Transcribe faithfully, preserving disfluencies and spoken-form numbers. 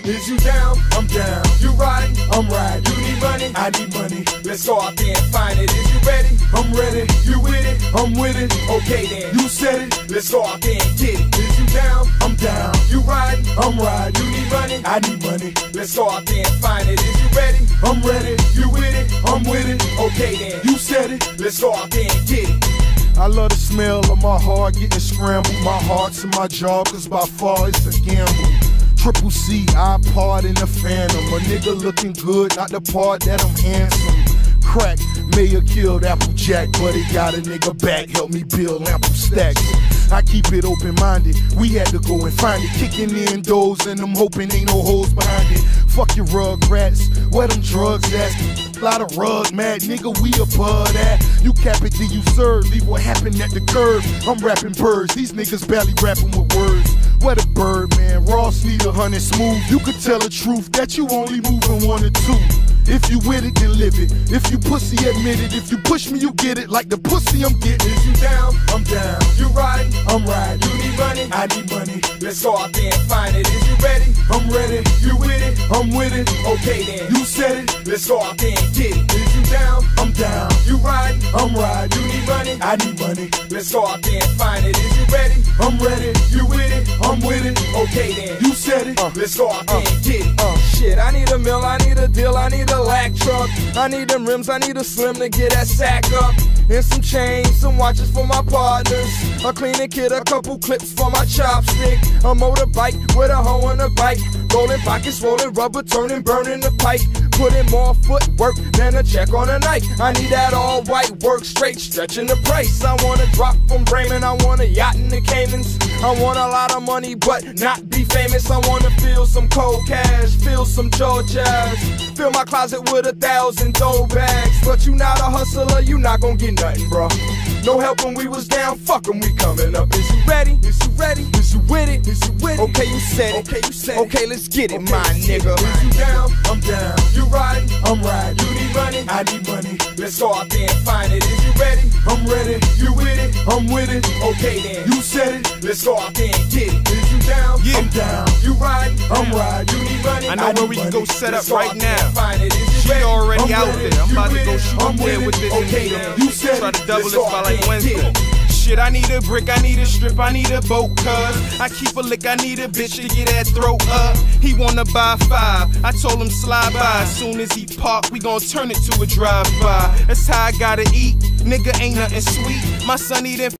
Is you down? I'm down. You riding? I'm riding. You need money? I need money. Let's go out there and find it. Is you ready? I'm ready. You with it? I'm with it. Okay then. You said it. Let's go out there and get it. Is you down? I'm down. You riding? I'm riding. You need money? I need money. Let's go out there and find it. Is you ready? I'm ready. You with it? I'm with it. Okay then. You said it. Let's go out there and get it. I love the smell of my heart getting scrambled. My heart's in my jaw, cause by far it's a gamble. Triple C, iPod in the Phantom. A nigga looking good, not the part that I'm handsome. Crack may have killed Applejack, but it got a nigga back. Help me build ample stacks. I keep it open-minded. We had to go and find it. Kicking in doors and I'm hoping ain't no holes behind it. Fuck your rug rats. Where them drugs at? Lot of rug mad nigga, we above that. You cap it, then you serve. Leave what happened at the curb. I'm rapping birds. These niggas barely rapping with words. Where the bird, man? Ross need a hundred smooth. You could tell the truth that you only moving one or two. If you with it, then live it. If you pussy, admit it. If you push me, you get it. Like the pussy I'm getting. Is you down? I'm down. You riding? I'm riding. You need money? I need money. Let's go out there and find it. Is you ready? I'm ready. You with it? I'm with it. Okay then. You said it. Let's go out there and get it. Is you down? I'm down. You riding? I'm riding. You need money? I need money. Let's go out there and find it. Is you ready? I'm ready. You with it? I'm with it. Okay then. You said it. Uh, Let's go out there uh, and get it. Uh, shit, I need a mill. I need a deal. I need a lack truck. I need them rims. I need a slim to get that sack up. And some chains, some watches for my partners. A cleaning kit, a couple clips for my chopstick. A motorbike with a hoe on the bike. Rolling pockets, swollen rubber, turning, burning the pipe. Putting more footwork than a check on a night. I need that all white work, straight stretching the price. I wanna drop from Bremen, I want a yacht in the Caymans. I want a lot of money, but not be famous. I wanna feel some cold cash, feel some Georgias. Fill my closet with a thousand dough bags. But you not a hustler, you not gon' get nothing, bro. No help when we was down, fuck 'em, we coming up. Is you ready? Is you ready? Is you with it? Is you with it? Okay, you said it. Okay, you said it. Okay, let's get it, okay, my nigga. Is you down? I'm down. You riding? I'm riding. You need money? I need money. Let's go out there and find it. Is you ready? I'm ready. You with it? I'm with it. Okay then. You said it. Let's go out there and get it. Is you down? Yeah. I'm down. You riding? I'm riding. You need money? I know I where we money. can go set Let's up right now. Find it. Is you She ready? already I'm out ready. there. I'm You about to with go it? shoot I'm up there with this okay, and then. You said try it. to double Let's this go by out like there and get Wednesday. it. Shit, I need a brick, I need a strip, I need a boat, cuz I keep a lick, I need a bitch to get that throat up. He wanna buy five, I told him slide by. As soon as he park, we gon' turn it to a drive-by. That's how I gotta eat, nigga ain't nothing sweet. My son eating